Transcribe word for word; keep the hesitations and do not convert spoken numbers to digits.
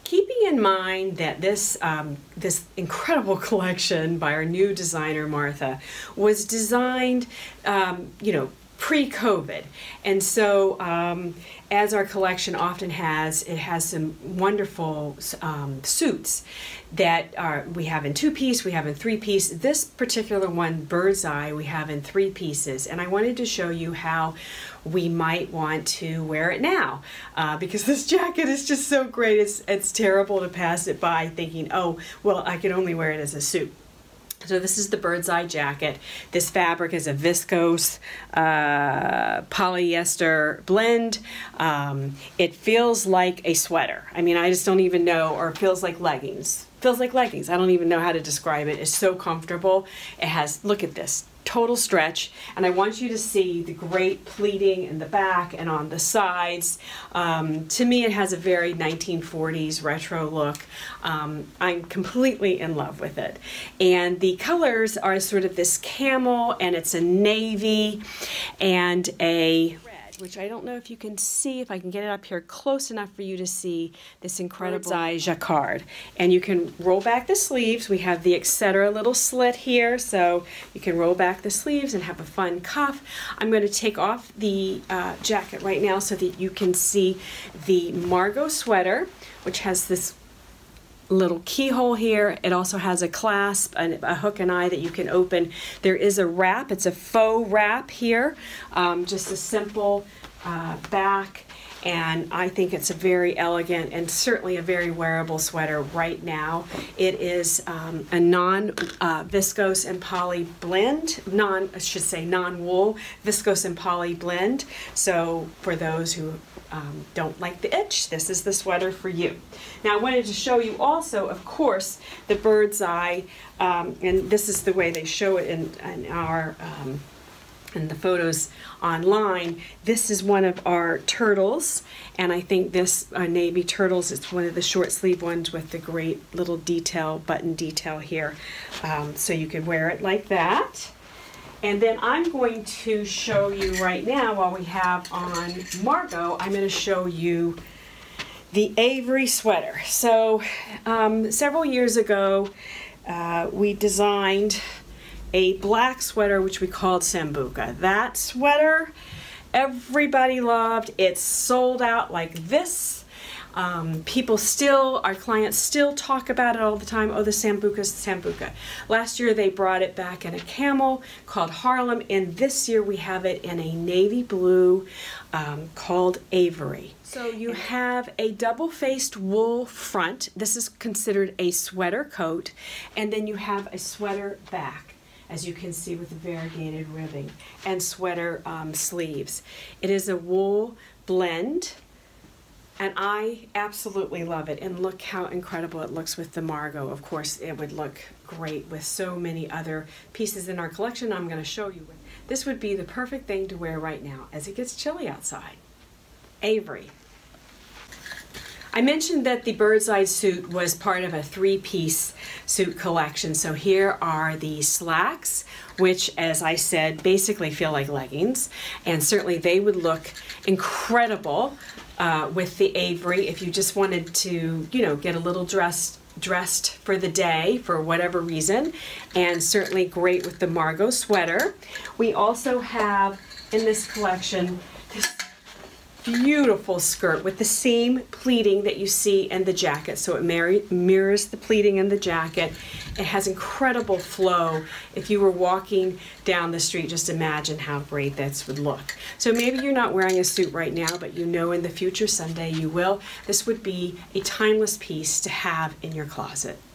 keeping in mind that this um, this incredible collection by our new designer Martha was designed, um, you know, pre-COVID, and so um, as our collection often has, it has some wonderful um, suits that are we have in two-piece, we have in three-piece. This particular one, Bird's Eye, we have in three pieces, and I wanted to show you how we might want to wear it now uh, because this jacket is just so great. It's it's terrible to pass it by thinking, oh, well, I could only wear it as a suit. So this is the Bird's Eye jacket. This fabric is a viscose uh, polyester blend. Um, it feels like a sweater. I mean, I just don't even know, or it feels like leggings. Feels like leggings. I don't even know how to describe it. It's so comfortable. It has, look at this, total stretch. And I want you to see the great pleating in the back and on the sides. Um, to me, it has a very nineteen forties retro look. Um, I'm completely in love with it. And the colors are sort of this camel, and it's a navy and a which I don't know if you can see, if I can get it up here close enough for you to see this incredible Bird's Eye jacquard. And you can roll back the sleeves. We have the et cetera little slit here, so you can roll back the sleeves and have a fun cuff. I'm going to take off the uh, jacket right now so that you can see the Margot sweater, which has this little keyhole here. It also has a clasp, a, a hook and eye that you can open. There is a wrap. It's a faux wrap here, um, just a simple uh, back, and I think it's a very elegant and certainly a very wearable sweater right now. It is um, a non-viscose uh, and poly blend, non, I should say non-wool, viscose and poly blend. So for those who Um, don't like the itch, this is the sweater for you. Now I wanted to show you also, of course, the Bird's Eye, um, and this is the way they show it in, in our um, in the photos online. This is one of our turtles, and I think this uh, navy turtles is one of the short sleeve ones with the great little detail, button detail here, um, so you can wear it like that. And then I'm going to show you right now, while we have on Margot, I'm going to show you the Avery sweater. So um, several years ago, uh, we designed a black sweater which we called Sambuca. That sweater, everybody loved. It's sold out like this. Um, people still, our clients still talk about it all the time. Oh, the Sambuca's the Sambuca. Last year they brought it back in a camel called Harlem, and this year we have it in a navy blue um, called Avery. So you have a double-faced wool front. This is considered a sweater coat, and then you have a sweater back, as you can see, with the variegated ribbing, and sweater um, sleeves. It is a wool blend, and I absolutely love it. And look how incredible it looks with the Margot. Of course, it would look great with so many other pieces in our collection I'm going to show you. This would be the perfect thing to wear right now as it gets chilly outside. Avery. I mentioned that the Bird's Eye suit was part of a three-piece suit collection. So here are the slacks, which, as I said, basically feel like leggings. And certainly they would look incredible uh, with the Avery if you just wanted to, you know, get a little dressed dressed for the day for whatever reason. And certainly great with the Margot sweater. We also have in this collection this beautiful skirt with the same pleating that you see in the jacket. So it mirrors the pleating in the jacket. It has incredible flow. If you were walking down the street, just imagine how great this would look. So maybe you're not wearing a suit right now, but you know in the future, someday you will. This would be a timeless piece to have in your closet.